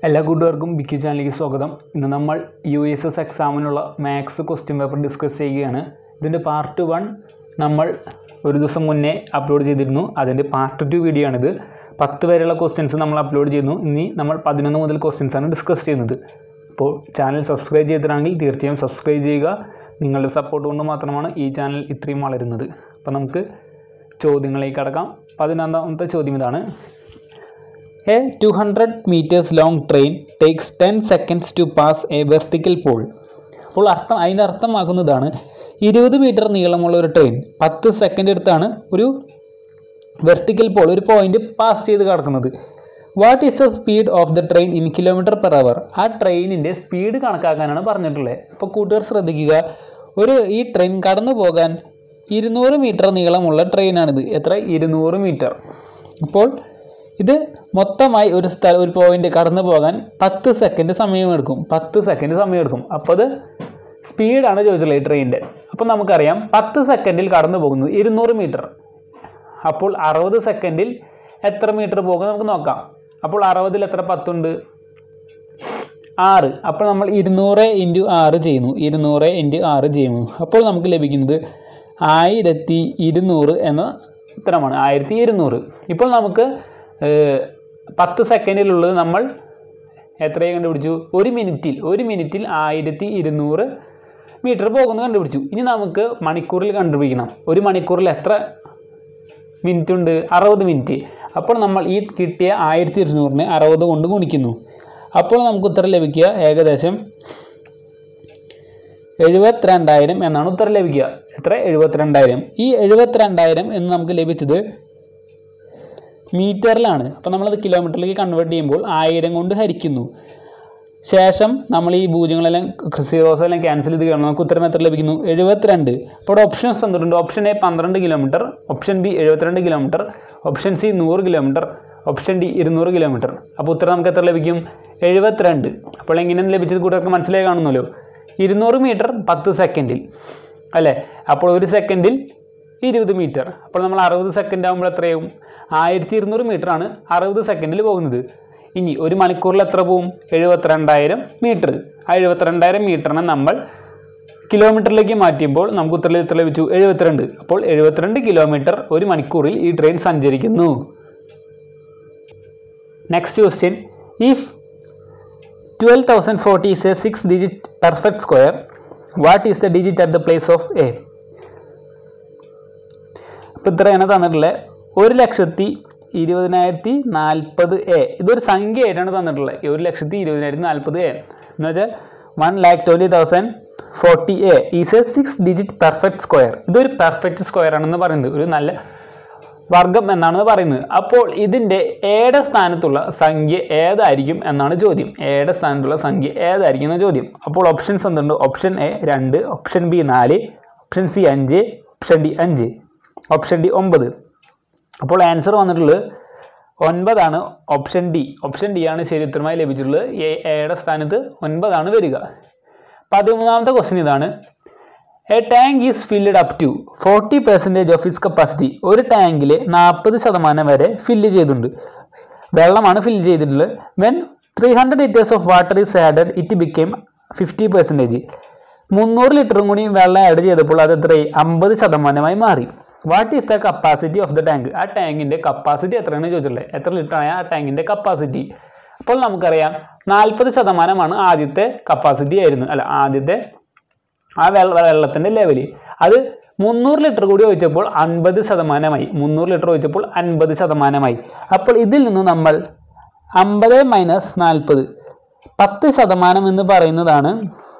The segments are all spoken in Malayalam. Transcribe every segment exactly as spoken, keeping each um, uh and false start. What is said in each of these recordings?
എല്ലാ കൂട്ടുകാർക്കും വിക്കി ചാനലിലേക്ക് സ്വാഗതം. ഇന്ന് നമ്മൾ യു എസ് എസ് എക്സാമിനുള്ള മാത്സ് ക്വസ്റ്റ്യൻ പേപ്പർ ഡിസ്കസ് ചെയ്യുകയാണ്. ഇതിൻ്റെ പാർട്ട് വൺ നമ്മൾ ഒരു ദിവസം മുന്നേ അപ്ലോഡ് ചെയ്തിരുന്നു. അതിൻ്റെ പാർട്ട് ടു വീഡിയോ ആണിത്. പത്ത് വരെയുള്ള ക്വസ്റ്റ്യൻസ് നമ്മൾ അപ്ലോഡ് ചെയ്യുന്നു. ഇനി നമ്മൾ പതിനൊന്ന് മുതൽ ക്വസ്റ്റ്യൻസാണ് ഡിസ്കസ് ചെയ്യുന്നത്. അപ്പോൾ ചാനൽ സബ്സ്ക്രൈബ് ചെയ്തിട്ടാണെങ്കിൽ തീർച്ചയായും സബ്സ്ക്രൈബ് ചെയ്യുക. നിങ്ങളുടെ സപ്പോർട്ട് കൊണ്ട് മാത്രമാണ് ഈ ചാനൽ ഇത്രയും വളരുന്നത്. അപ്പോൾ നമുക്ക് ചോദ്യങ്ങളിലേക്ക് കടക്കാം. പതിനൊന്നാമത്തെ ചോദ്യം ഇതാണ്: A two hundred meters long train takes ten seconds to pass a vertical pole. അപ്പോൾ അർത്ഥം അതിൻ്റെ അർത്ഥമാക്കുന്നതാണ് ഇരുപത് മീറ്റർ നീളമുള്ള ഒരു ട്രെയിൻ പത്ത് സെക്കൻഡ് എടുത്താണ് ഒരു വെർട്ടിക്കൽ പോൾ ഒരു പോയിന്റ് പാസ് ചെയ്ത് കിടക്കുന്നത്. What is the speed of the train in kilometre per hour? ആ ട്രെയിനിൻ്റെ സ്പീഡ് കണക്കാക്കാനാണ് പറഞ്ഞിട്ടുള്ളത്. അപ്പോൾ കൂട്ടുകാർ ശ്രദ്ധിക്കുക, ഒരു ഈ ട്രെയിൻ കടന്നു പോകാൻ ഇരുന്നൂറ് മീറ്റർ നീളമുള്ള ട്രെയിനാണിത്. എത്ര? ഇരുന്നൂറ് മീറ്റർ. അപ്പോൾ ഇത് മൊത്തമായി ഒരു സ്ഥലം ഒരു പോയിന്റ് കടന്നു പോകാൻ പത്ത് സെക്കൻഡ് സമയമെടുക്കും പത്ത് സെക്കൻഡ് സമയമെടുക്കും അപ്പോൾ അത് സ്പീഡാണ് ചോദിച്ചുള്ളത് ഈ ട്രെയിനിൻ്റെ. അപ്പോൾ നമുക്കറിയാം പത്ത് സെക്കൻഡിൽ കടന്നു പോകുന്നത് ഇരുന്നൂറ് മീറ്റർ. അപ്പോൾ അറുപത് സെക്കൻഡിൽ എത്ര മീറ്റർ പോകും നമുക്ക് നോക്കാം. അപ്പോൾ അറുപതിൽ എത്ര പത്തുണ്ട്? ആറ്. അപ്പോൾ നമ്മൾ ഇരുന്നൂറ് ഇൻറ്റു ആറ് ചെയ്യുന്നു ഇരുന്നൂറ് ഇൻറ്റു ആറ് ചെയ്യുന്നു അപ്പോൾ നമുക്ക് ലഭിക്കുന്നത് ആയിരത്തി ഇരുന്നൂറ് എന്ന ഉത്തരമാണ്. ആയിരത്തി ഇരുന്നൂറ്. ഇപ്പോൾ നമുക്ക് പത്ത് സെക്കൻഡിലുള്ളത് നമ്മൾ എത്രയും കണ്ടുപിടിച്ചു? ഒരു മിനിറ്റിൽ ഒരു മിനിറ്റിൽ ആയിരത്തി ഇരുന്നൂറ് മീറ്റർ പോകുന്നത് കണ്ടുപിടിച്ചു. ഇനി നമുക്ക് മണിക്കൂറിൽ കണ്ടുപിടിക്കണം. ഒരു മണിക്കൂറിൽ എത്ര മിനിറ്റ് ഉണ്ട്? അറുപത് മിനിറ്റ്. അപ്പോൾ നമ്മൾ ഈ കിട്ടിയ ആയിരത്തി ഇരുന്നൂറിനെ അറുപത് കൊണ്ട് ഗുണിക്കുന്നു. അപ്പോൾ നമുക്ക് ഉത്തരം ലഭിക്കുക ഏകദേശം എഴുപത്തിരണ്ടായിരം എന്നാണ് ഉത്തരം ലഭിക്കുക. എത്ര? എഴുപത്തിരണ്ടായിരം. ഈ എഴുപത്തിരണ്ടായിരം എന്ന് നമുക്ക് ലഭിച്ചത് മീറ്ററിലാണ്. അപ്പോൾ നമ്മളത് കിലോമീറ്ററിലേക്ക് കൺവേർട്ട് ചെയ്യുമ്പോൾ ആയിരം കൊണ്ട് ഹരിക്കുന്നു. ശേഷം നമ്മൾ ഈ പൂജ്യങ്ങളെല്ലാം സീറോസ് എല്ലാം ക്യാൻസൽ ചെയ്ത് കഴിയുമ്പോൾ നമുക്ക് ഉത്തരം എത്ര ലഭിക്കുന്നു? എഴുപത്തിരണ്ട്. അപ്പോൾ ഇവിടെ ഓപ്ഷൻസ് തന്നിട്ടുണ്ട്. ഓപ്ഷൻ എ പന്ത്രണ്ട് കിലോമീറ്റർ, ഓപ്ഷൻ ബി എഴുപത്തിരണ്ട് കിലോമീറ്റർ, ഓപ്ഷൻ സി നൂറ് കിലോമീറ്റർ, ഓപ്ഷൻ ഡി ഇരുന്നൂറ് കിലോമീറ്റർ. അപ്പോൾ ഉത്തരം നമുക്ക് എത്ര ലഭിക്കും? എഴുപത്തിരണ്ട്. അപ്പോൾ എങ്ങനെയാണ് ലഭിച്ചത് കൂട്ടർക്ക് മനസ്സിലായി കാണുന്നല്ലോ. ഇരുന്നൂറ് മീറ്റർ പത്ത് സെക്കൻഡിൽ അല്ലേ? അപ്പോൾ ഒരു സെക്കൻഡിൽ ഇരുപത് മീറ്റർ. അപ്പോൾ നമ്മൾ അറുപത് സെക്കൻഡ് ആകുമ്പോൾ എത്രയാവും? ആയിരത്തി ഇരുന്നൂറ് മീറ്ററാണ് അറുപത് സെക്കൻഡിൽ പോകുന്നത്. ഇനി ഒരു മണിക്കൂറിൽ എത്ര പോവും? എഴുപത്തിരണ്ടായിരം മീറ്റർ. ആ എഴുപത്തിരണ്ടായിരം മീറ്ററിനെ നമ്മൾ കിലോമീറ്ററിലേക്ക് മാറ്റുമ്പോൾ നമുക്ക് ഉത്തരം എത്ര ലഭിച്ചു? എഴുപത്തിരണ്ട്. അപ്പോൾ എഴുപത്തിരണ്ട് കിലോമീറ്റർ ഒരു മണിക്കൂറിൽ ഈ ട്രെയിൻ സഞ്ചരിക്കുന്നു. Next question: if twelve thousand forty is a six digit perfect square, what is the digit at the place of A? അപ്പോൾ ഇത്രയാണ് തന്നിട്ടുള്ളത്. ഒരു ലക്ഷത്തി ഇരുപതിനായിരത്തി നാൽപ്പത് എ ഇതൊരു സംഖ്യയായിട്ടാണ് തന്നിട്ടുള്ളത്. ഒരു ലക്ഷത്തി ഇരുപതിനായിരത്തി നാൽപ്പത് എ എന്ന് വെച്ചാൽ one lakh twenty thousand forty A is a six digit perfect square. ഇതൊരു പെർഫെക്റ്റ് സ്ക്വയർ ആണെന്ന് പറയുന്നത്, ഒരു നല്ല വർഗം എന്നാണ് പറയുന്നത്. അപ്പോൾ ഇതിൻ്റെ എയുടെ സ്ഥാനത്തുള്ള സംഖ്യ ഏതായിരിക്കും എന്നാണ് ചോദ്യം. എയുടെ സ്ഥാനത്തുള്ള സംഖ്യ ഏതായിരിക്കും എന്ന ചോദ്യം. അപ്പോൾ ഓപ്ഷൻസ് എന്തുണ്ട്? ഓപ്ഷൻ എ രണ്ട്, ഓപ്ഷൻ ബി നാല്, ഓപ്ഷൻ സി അഞ്ച്, ഓപ്ഷൻ ഡി അഞ്ച്, ഓപ്ഷൻ ഡി ഒമ്പത്. അപ്പോൾ ആൻസർ വന്നിട്ടുള്ളത് ഒൻപതാണ്. ഓപ്ഷൻ ഡി ഓപ്ഷൻ ഡി ആണ് ശരി ഉത്തരമായി ലഭിച്ചിട്ടുള്ളത്. എ എയുടെ സ്ഥാനത്ത് ഒൻപതാണ് വരിക. പതിമൂന്നാമത്തെ ക്വസ്റ്റ്യൻ ഇതാണ്: a tank is filled up to forty percentage of its capacity. ഒരു ടാങ്കിൽ നാൽപ്പത് ശതമാനം വരെ ഫില്ല് ചെയ്തിട്ടുണ്ട്, വെള്ളമാണ് ഫില്ല് ചെയ്തിട്ടുള്ളത്. When three hundred litres of water is added it became fifty percentage. മുന്നൂറ് ലിറ്ററും കൂടി വെള്ളം ആഡ് ചെയ്തപ്പോൾ അത് എത്രയായി? അമ്പത് ശതമാനമായി മാറി. What is the capacity of the tank? ആ ടാങ്കിൻ്റെ കപ്പാസിറ്റി എത്രയാണ് ചോദിച്ചിട്ടുള്ളത്. എത്ര ലിറ്ററാണ് ആ ടാങ്കിൻ്റെ കപ്പാസിറ്റി? അപ്പോൾ നമുക്കറിയാം നാൽപ്പത് ശതമാനമാണ് ആദ്യത്തെ കപ്പാസിറ്റി ആയിരുന്നു, അല്ല ആദ്യത്തെ ആ വെള്ള വെള്ളത്തിൻ്റെ ലെവല്. അത് മുന്നൂറ് ലിറ്റർ കൂടി ഒഴിച്ചപ്പോൾ അൻപത് ശതമാനമായി. മുന്നൂറ് ലിറ്റർ ഒഴിച്ചപ്പോൾ അൻപത് ശതമാനമായി. അപ്പോൾ ഇതിൽ നിന്ന് നമ്മൾ അമ്പത് മൈനസ് നാൽപ്പത്, പത്ത് ശതമാനം എന്ന് പറയുന്നതാണ്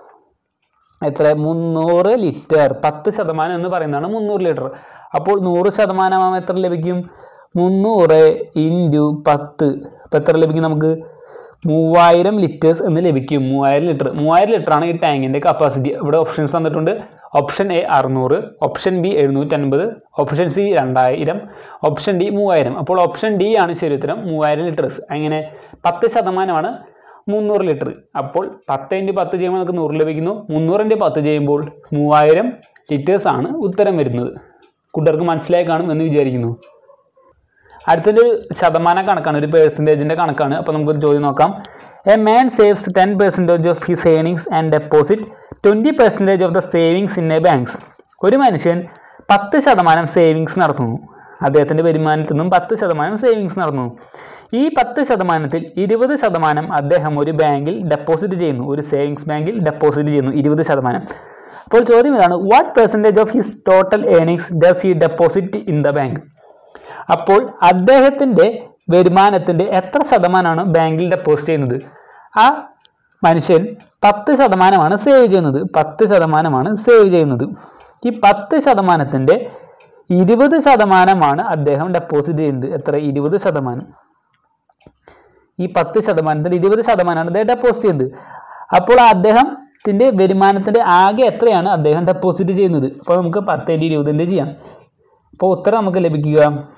എത്ര? മുന്നൂറ് ലിറ്റർ. പത്ത് ശതമാനം എന്ന് പറയുന്നതാണ് മുന്നൂറ് ലിറ്റർ. അപ്പോൾ നൂറ് ശതമാനമാകുമ്പോൾ എത്ര ലഭിക്കും? മുന്നൂറ് ഇൻറ്റു പത്ത്. അപ്പോൾ എത്ര ലഭിക്കും നമുക്ക്? മൂവായിരം ലിറ്റേഴ്സ് എന്ന് ലഭിക്കും. മൂവായിരം ലിറ്റർ മൂവായിരം ലിറ്ററാണ് ഈ ടാങ്കിൻ്റെ കപ്പാസിറ്റി. ഇവിടെ ഓപ്ഷൻസ് തന്നിട്ടുണ്ട്. ഓപ്ഷൻ എ അറുന്നൂറ്, ഓപ്ഷൻ ബി എഴുന്നൂറ്റൻപത്, ഓപ്ഷൻ സി രണ്ടായിരം, ഓപ്ഷൻ ഡി മൂവായിരം. അപ്പോൾ ഓപ്ഷൻ ഡി ആണ് ശരി ഉത്തരം, മൂവായിരം ലിറ്റേഴ്സ്. അങ്ങനെ പത്ത് ശതമാനമാണ് മുന്നൂറ് ലിറ്റർ. അപ്പോൾ പത്ത് ഇൻറ്റു പത്ത് ചെയ്യുമ്പോൾ നമുക്ക് നൂറ് ലഭിക്കുന്നു. മുന്നൂറ് ഇൻറ്റു പത്ത് ചെയ്യുമ്പോൾ മൂവായിരം ലിറ്റേഴ്സ് ആണ് ഉത്തരം വരുന്നത്. കൂട്ടുകാർക്ക് മനസ്സിലായി കാണും എന്ന് വിചാരിക്കുന്നു. അടുത്തൊരു ശതമാന കണക്കാണ്, ഒരു പേഴ്സൻറ്റേജിൻ്റെ കണക്കാണ്. അപ്പോൾ നമുക്കൊരു ചോദ്യം നോക്കാം. A man saves ten percentage of his earnings and deposit twenty percentage of the savings in a banks. ഒരു മനുഷ്യൻ പത്ത് ശതമാനം സേവിങ്സ് നടത്തുന്നു. അദ്ദേഹത്തിൻ്റെ വരുമാനത്തിൽ നിന്നും പത്ത് ശതമാനം സേവിങ്സ് നടത്തുന്നു. ഈ പത്ത് ശതമാനത്തിൽ ഇരുപത് ശതമാനം അദ്ദേഹം ഒരു ബാങ്കിൽ ഡെപ്പോസിറ്റ് ചെയ്യുന്നു, ഒരു സേവിങ്സ് ബാങ്കിൽ ഡെപ്പോസിറ്റ് ചെയ്യുന്നു ഇരുപത് ശതമാനം. അപ്പോൾ ചോദ്യം ഇതാണ്, what percentage of his total earnings does he deposit in the bank? അപ്പോൾ അദ്ദേഹത്തിൻ്റെ വരുമാനത്തിൻ്റെ എത്ര ശതമാനമാണ് ബാങ്കിൽ ഡെപ്പോസിറ്റ് ചെയ്യുന്നത്? ആ മനുഷ്യൻ പത്ത് ശതമാനമാണ് സേവ് ചെയ്യുന്നത്, പത്ത് ശതമാനമാണ് സേവ് ചെയ്യുന്നത്. ഈ പത്ത് ശതമാനത്തിൻ്റെ ഇരുപത് ശതമാനമാണ് അദ്ദേഹം ഡെപ്പോസിറ്റ് ചെയ്യുന്നത്. എത്ര? ഇരുപത് ശതമാനം. ഈ പത്ത് ശതമാനത്തിൻ്റെ ഇരുപത് ശതമാനമാണ് അദ്ദേഹം ഡെപ്പോസിറ്റ് ചെയ്യുന്നത്. അപ്പോൾ അദ്ദേഹത്തിൻ്റെ വരുമാനത്തിൻ്റെ ആകെ എത്രയാണ് അദ്ദേഹം ഡെപ്പോസിറ്റ് ചെയ്യുന്നത്? അപ്പോൾ നമുക്ക് പത്തിൻ്റെ ഇരുപതിൻ്റെ ചെയ്യാം. അപ്പോൾ ഉത്തരം നമുക്ക് ലഭിക്കുക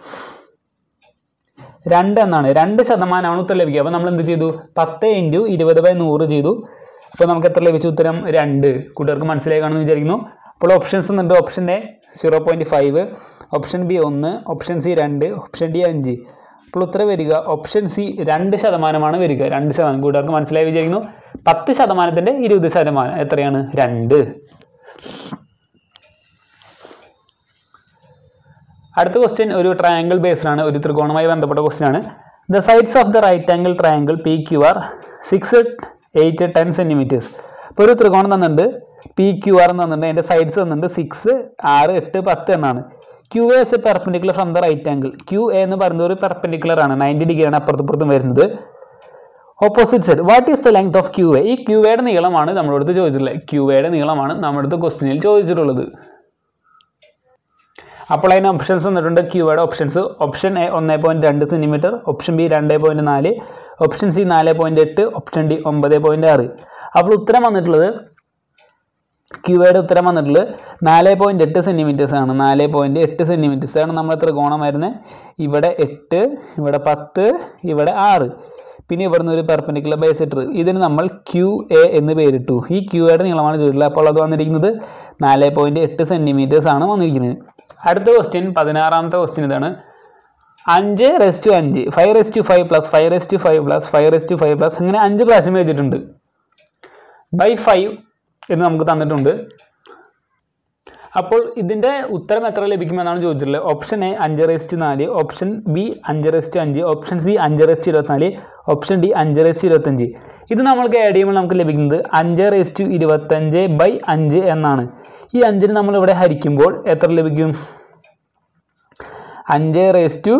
രണ്ട് എന്നാണ്. രണ്ട് ശതമാനമാണ് ഉത്തരം ലഭിക്കുക. അപ്പോൾ നമ്മൾ എന്ത് ചെയ്തു? പത്ത് ഇൻറ്റു ഇരുപത് ബൈ നൂറ് ചെയ്തു. അപ്പോൾ നമുക്ക് എത്ര ലഭിച്ചു? ഉത്തരം രണ്ട്. കൂട്ടുകാർക്ക് മനസ്സിലായി കാണുമെന്ന് വിചാരിക്കുന്നു. അപ്പോൾ ഓപ്ഷൻസ് ഉണ്ട്. Option A zero point five, option B ഒന്ന്, ഓപ്ഷൻ സി രണ്ട്, ഓപ്ഷൻ ഡി അഞ്ച്. അപ്പോൾ ഉത്തരം വരിക ഓപ്ഷൻ സി രണ്ട് ശതമാനമാണ് വരിക. രണ്ട് ശതമാനം. കൂട്ടുകാർക്ക് മനസ്സിലായി വിചാരിക്കുന്നു. പത്ത് ശതമാനത്തിൻ്റെ ഇരുപത് ശതമാനം എത്രയാണ്? രണ്ട്. അടുത്ത ക്വസ്റ്റ്യൻ ഒരു ട്രയാങ്കിൾ ബേസ്ഡ് ആണ്, ഒരു ത്രികോണവുമായി ബന്ധപ്പെട്ട ക്വസ്റ്റ്യൻ ആണ്. The sides of the right angle triangle P Q R six eight ten centimetres. ഇപ്പോൾ ഒരു ത്രികോണം തന്നിട്ടുണ്ട്, പി ക്യു ആർ എന്ന് തന്നിട്ടുണ്ട്, അതിൻ്റെ സൈഡ്സ് തന്നിട്ടുണ്ട് സിക്സ്, ആറ്, എട്ട്, പത്ത് എന്നാണ്. Q A is perpendicular from the right angle. Q A എന്ന് പറയുന്നത് ഒരു പെർപെൻഡിക്കുലർ ആണ്, നയൻറ്റി ഡിഗ്രി ആണ് അപ്പുറത്തും വരുന്നത്. Opposite side what is the length of Q A? ഈ ക്യു എയുടെ നീളമാണ് നമ്മളടുത്ത് ചോദിച്ചിട്ടുള്ളത്. ക്യു എയുടെ നീളമാണ് നമ്മുടെ അടുത്ത് ക്വസ്റ്റ്യനിൽ ചോദിച്ചിട്ടുള്ളത്. അപ്പോൾ അതിന് ഓപ്ഷൻസ് വന്നിട്ടുണ്ട്. ക്യൂയുടെ ഓപ്ഷൻസ്: ഓപ്ഷൻ എ ഒന്ന് പോയിൻറ്റ് രണ്ട് സെൻറ്റിമീറ്റർ, ഓപ്ഷൻ ബി രണ്ട് പോയിൻറ്റ് നാല്, ഓപ്ഷൻ സി നാല് പോയിൻറ്റ് എട്ട്, ഓപ്ഷൻ ഡി ഒമ്പത് പോയിൻറ്റ് ആറ്. അപ്പോൾ ഉത്തരം വന്നിട്ടുള്ളത്, ക്യൂയുടെ ഉത്തരം വന്നിട്ടുള്ളത് നാല് പോയിൻറ്റ് എട്ട് സെൻറ്റിമീറ്റേഴ്സ് ആണ്. നാല് പോയിൻറ്റ് എട്ട് സെൻറ്റിമീറ്റേഴ്സ് ആണ് നമ്മുടെ ത്രികോണം വരുന്നത്. ഇവിടെ എട്ട്, ഇവിടെ പത്ത്, ഇവിടെ ആറ്, പിന്നെ ഇവിടുന്ന് ഒരു പെർപെൻഡിക്കുലർ ബൈസെക്ടർ. ഇതിന് നമ്മൾ ക്യു എ എന്ന് പേരിട്ടു. ഈ ക്യൂയുടെ നീളമാണ് ചോദിച്ചിട്ടുള്ളത്. അപ്പോൾ അത് വന്നിരിക്കുന്നത് നാല് പോയിൻറ്റ് എട്ട് സെൻറ്റിമീറ്റേഴ്സ് ആണ് വന്നിരിക്കുന്നത്. അടുത്ത ക്വസ്റ്റ്യൻ, പതിനാറാമത്തെ ക്വസ്റ്റ്യൻ ഇതാണ്. അഞ്ച് റെസ് ടു അഞ്ച്, five raise to five plus five raise to five plus five raise to five plus അങ്ങനെ അഞ്ച് പ്രാവശ്യം എഴുതിയിട്ടുണ്ട്. ബൈ ഫൈവ് എന്ന് നമുക്ക് തന്നിട്ടുണ്ട്. അപ്പോൾ ഇതിൻ്റെ ഉത്തരം എത്ര ലഭിക്കുമെന്നാണ് ചോദിച്ചിട്ടുള്ളത്. ഓപ്ഷൻ എ അഞ്ച് റെസ് ടു നാല്, ഓപ്ഷൻ ബി അഞ്ച് റെസ് ടു അഞ്ച്, ഓപ്ഷൻ സി അഞ്ച് റെസ് ടു ഇരുപത്തിനാല്, ഓപ്ഷൻ ഡി അഞ്ച് റെസ് ടു ഇരുപത്തഞ്ച്. ഇത് നമ്മൾക്ക് ആഡ് ചെയ്യുമ്പോൾ നമുക്ക് ലഭിക്കുന്നത് അഞ്ച് റെസ് ടു ഇരുപത്തഞ്ച് ബൈ അഞ്ച് എന്നാണ്. ഈ അഞ്ചിന് നമ്മളിവിടെ ഹരിക്കുമ്പോൾ എത്ര ലഭിക്കും? അഞ്ച് റേസ് ടു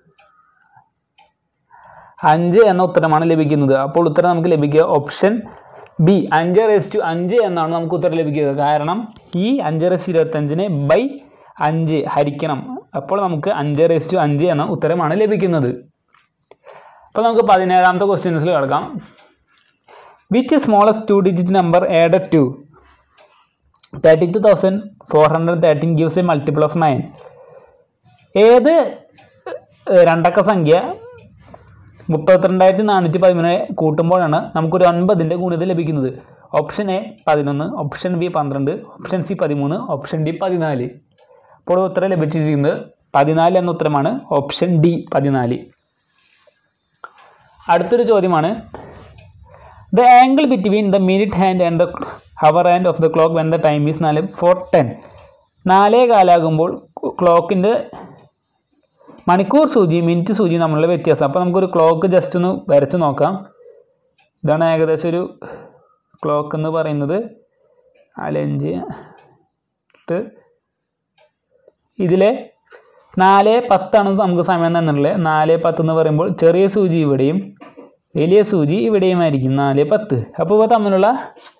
അഞ്ച് എന്ന ഉത്തരമാണ് ലഭിക്കുന്നത്. അപ്പോൾ ഉത്തരം നമുക്ക് ലഭിക്കുക ഓപ്ഷൻ ബി അഞ്ച് റേസ് ടു അഞ്ച് എന്നാണ് നമുക്ക് ഉത്തരം ലഭിക്കുക. കാരണം ഈ അഞ്ച് റേസ് ഇരുപത്തഞ്ചിനെ ബൈ അഞ്ച് ഹരിക്കണം. അപ്പോൾ നമുക്ക് അഞ്ച് റേസ് ടു അഞ്ച് എന്ന ഉത്തരമാണ് ലഭിക്കുന്നത്. അപ്പോൾ നമുക്ക് പതിനേഴാമത്തെ ക്വസ്റ്റ്യൻസിൽ കിടക്കാം. Which smallest two digit number added to thirty two thousand four hundred thirteen gives a multiple of nine? ഏത് രണ്ടക്ക സംഖ്യ മുപ്പത്തിരണ്ടായിരത്തി നാനൂറ്റി പതിമൂന്ന് കൂട്ടുമ്പോഴാണ് നമുക്കൊരു ഒൻപതിൻ്റെ ഗുണിത ലഭിക്കുന്നത്? ഓപ്ഷൻ എ പതിനൊന്ന്, ഓപ്ഷൻ ബി പന്ത്രണ്ട്, ഓപ്ഷൻ സി പതിമൂന്ന്, ഓപ്ഷൻ ഡി പതിനാല്. അപ്പോൾ ഉത്തരം ലഭിച്ചിരിക്കുന്നത് പതിനാല് എന്ന ഉത്തരമാണ്. ഓപ്ഷൻ ഡി പതിനാല്. അടുത്തൊരു ചോദ്യമാണ്. The angle between the minute hand and the hour hand of the clock when the time is നാല് ഫോർ ടെൻ. നാലേ കാലാകുമ്പോൾ ക്ലോക്കിൻ്റെ മണിക്കൂർ സൂചി മിനിറ്റ് സൂചി തമ്മിലുള്ള വ്യത്യാസം. അപ്പോൾ നമുക്കൊരു ക്ലോക്ക് ജസ്റ്റ് ഒന്ന് വരച്ച് നോക്കാം. ഇതാണ് ഏകദേശം ഒരു ക്ലോക്ക് എന്ന് പറയുന്നത്. നാലഞ്ച് എട്ട്, ഇതിലെ നാല് പത്താണ് നമുക്ക് സമയം തന്നിട്ടുള്ളത്. നാല് പത്ത് എന്ന് പറയുമ്പോൾ ചെറിയ സൂചി ഇവിടെയും വലിയ സൂചി ഇവിടെയും ആയിരിക്കും, നാല് പത്ത്. അപ്പോൾ ഇവ തമ്മിലുള്ള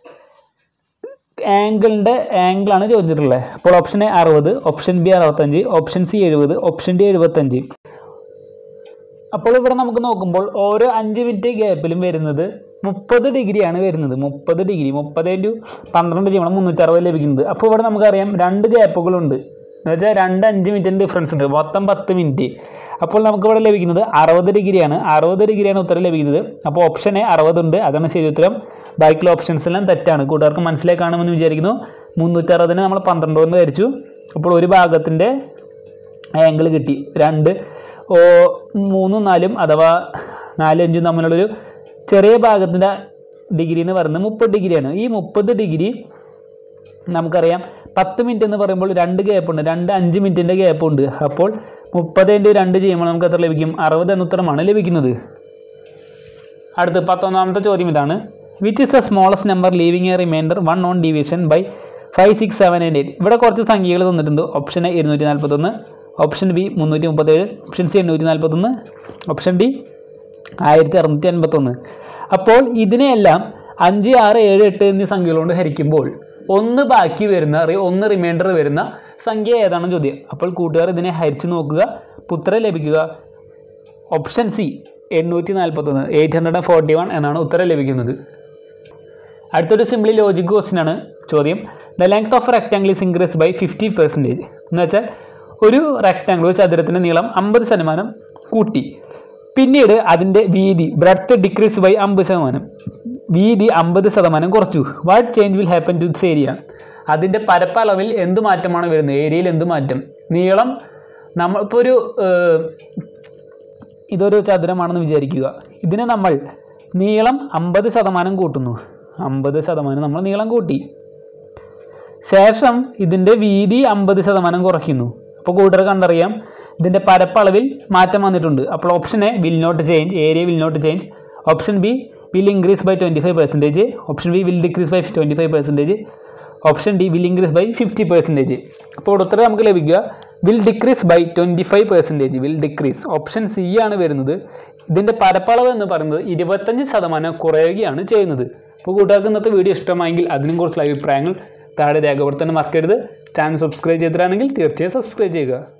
ആംഗിളിൻ്റെ ആംഗിളാണ് ചോദിച്ചിട്ടുള്ളത്. അപ്പോൾ ഓപ്ഷൻ എ അറുപത്, ഓപ്ഷൻ ബി അറുപത്തഞ്ച്, ഓപ്ഷൻ സി എഴുപത്, ഓപ്ഷൻ ഡി എഴുപത്തഞ്ച്. അപ്പോൾ ഇവിടെ നമുക്ക് നോക്കുമ്പോൾ ഓരോ അഞ്ച് മിനിറ്റ് ഗ്യാപ്പിലും വരുന്നത് മുപ്പത് ഡിഗ്രിയാണ് വരുന്നത്. മുപ്പത് ഡിഗ്രി മുപ്പത് ഇൻറ്റു പന്ത്രണ്ട് ചെയ്യുമ്പോൾ മുന്നൂറ്റി അറുപത് ലഭിക്കുന്നത്. അപ്പോൾ ഇവിടെ നമുക്കറിയാം രണ്ട് ഗ്യാപ്പുകളുണ്ട്. എന്ന് വെച്ചാൽ രണ്ട് അഞ്ച് മിനിറ്റിൻ്റെ ഡിഫറൻസ് ഉണ്ട്, മൊത്തം പത്ത് മിനിറ്റ്. അപ്പോൾ നമുക്കിവിടെ ലഭിക്കുന്നത് അറുപത് ഡിഗ്രിയാണ്. അറുപത് ഡിഗ്രിയാണ് ഉത്തരം ലഭിക്കുന്നത്. അപ്പോൾ ഓപ്ഷൻ എ അറുപതുണ്ട്, അതാണ് ശരി ഉത്തരം. ബാക്കിയുള്ള ഓപ്ഷൻസ് എല്ലാം തെറ്റാണ്. കൂട്ടുകാർക്ക് മനസ്സിലായി കാണുമെന്ന് വിചാരിക്കുന്നു. മുന്നൂറ്റി അറുപതിന് നമ്മൾ പന്ത്രണ്ട് കൊണ്ട് ധരിച്ചു. അപ്പോൾ ഒരു ഭാഗത്തിൻ്റെ ആംഗിൾ കിട്ടി. രണ്ട് ഓ മൂന്നും നാലും അഥവാ നാലും അഞ്ചും തമ്മിലുള്ളൊരു ചെറിയ ഭാഗത്തിൻ്റെ ഡിഗ്രി എന്ന് പറയുന്നത് മുപ്പത് ഡിഗ്രിയാണ്. ഈ മുപ്പത് ഡിഗ്രി നമുക്കറിയാം പത്ത് മിനിറ്റ് എന്ന് പറയുമ്പോൾ രണ്ട് ഗ്യാപ്പ് ഉണ്ട്, രണ്ട് അഞ്ച് മിനിറ്റിൻ്റെ ഗ്യാപ്പ് ഉണ്ട്. അപ്പോൾ മുപ്പത് ഇൻറ്റു രണ്ട് ചെയ്യുമ്പോൾ നമുക്ക് എത്ര ലഭിക്കും? അറുപത് എന്ന ഉത്തരമാണ് ലഭിക്കുന്നത്. അടുത്ത് പത്തൊന്നാമത്തെ ചോദ്യം ഇതാണ്. Which is the smallest number leaving a remainder one on division by five six seven and eight? ഇവിടെ കുറച്ച് സംഖ്യകൾ തന്നിട്ടുണ്ട്. ഓപ്ഷൻ എ ഇരുന്നൂറ്റി നാൽപ്പത്തൊന്ന്, ഓപ്ഷൻ ബി മുന്നൂറ്റി മുപ്പത്തേഴ്, ഓപ്ഷൻ സി എണ്ണൂറ്റി നാൽപ്പത്തൊന്ന്, ഓപ്ഷൻ ഡി ആയിരത്തി അറുന്നൂറ്റി അൻപത്തൊന്ന്. അപ്പോൾ ഇതിനെയെല്ലാം അഞ്ച് ആറ് ഏഴ് എട്ട് എന്നീ സംഖ്യകളോട് ഹരിക്കുമ്പോൾ ഒന്ന് ബാക്കി വരുന്ന ഒന്ന് റിമൈൻഡർ വരുന്ന സംഖ്യ ഏതാണെന്ന് ചോദ്യം. അപ്പോൾ കൂട്ടുകാർ ഇതിനെ ഹരിച്ച് നോക്കുക, ഉത്തരം ലഭിക്കുക ഓപ്ഷൻ സി എണ്ണൂറ്റി നാൽപ്പത്തൊന്ന്, eight hundred and forty one എന്നാണ് ഉത്തരം ലഭിക്കുന്നത്. അടുത്തൊരു സിംപ്ലി ലോജിക് ക്വസ്റ്റ്യൻ ആണ് ചോദ്യം. The length of rectangle is increase by fifty percentage. എന്ന് വെച്ചാൽ ഒരു റെക്ടാംഗിൾ, ഒരു ചതുരത്തിൻ്റെ നീളം അമ്പത് ശതമാനം കൂട്ടി, പിന്നീട് അതിൻ്റെ വീതി ബ്രെഡ്ത്ത് ഡിക്രീസ് ബൈ അമ്പത് ശതമാനം, വീതി അമ്പത് ശതമാനം കുറച്ചു. What change will happen to this area? അതിൻ്റെ പരപ്പളവിൽ എന്ത് മാറ്റമാണ് വരുന്നത്? ഏരിയയിൽ എന്ത് മാറ്റം? നീളം നമ്മൾ ഇപ്പോൾ ഒരു ഇതൊരു ചതുരമാണെന്ന് വിചാരിക്കുക. ഇതിനെ നമ്മൾ നീളം അമ്പത് ശതമാനം കൂട്ടുന്നു, അമ്പത് ശതമാനം നമ്മൾ നീളം കൂട്ടി, ശേഷം ഇതിൻ്റെ വീതി അമ്പത് ശതമാനം കുറയ്ക്കുന്നു. അപ്പോൾ കൂട്ടുകാർ കണ്ടറിയാം ഇതിൻ്റെ പരപ്പളവിൽ മാറ്റം വന്നിട്ടുണ്ട്. അപ്പോൾ option A will not change, area will not change. Option B will increase by twenty five percentage. Option B will decrease by twenty five percentage. Option D will increase by fifty percentage. അപ്പോൾ ഉത്തരം നമുക്ക് ലഭിക്കുക will decrease by twenty five percentage, will decrease. Option C ആണ് വരുന്നത്. ഇതിൻ്റെ പരപ്പളവ് എന്ന് പറയുന്നത് ഇരുപത്തഞ്ച് ശതമാനം കുറയുകയാണ് ചെയ്യുന്നത്. അപ്പോൾ കൂട്ടുകാർക്ക് ഇന്നത്തെ വീഡിയോ ഇഷ്ടമായെങ്കിൽ അതിനും കുറിച്ചുള്ള അഭിപ്രായങ്ങൾ താഴെ രേഖപ്പെടുത്താൻ മറക്കരുത്. ചാനൽ സബ്സ്ക്രൈബ് ചെയ്തിട്ടാണെങ്കിൽ തീർച്ചയായും സബ്സ്ക്രൈബ് ചെയ്യുക.